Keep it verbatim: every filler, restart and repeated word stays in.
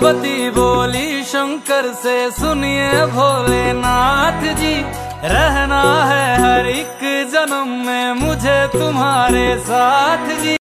पार्वती बोली शंकर से, सुनिए भोलेनाथ जी, रहना है हर एक जन्म में मुझे तुम्हारे साथ जी।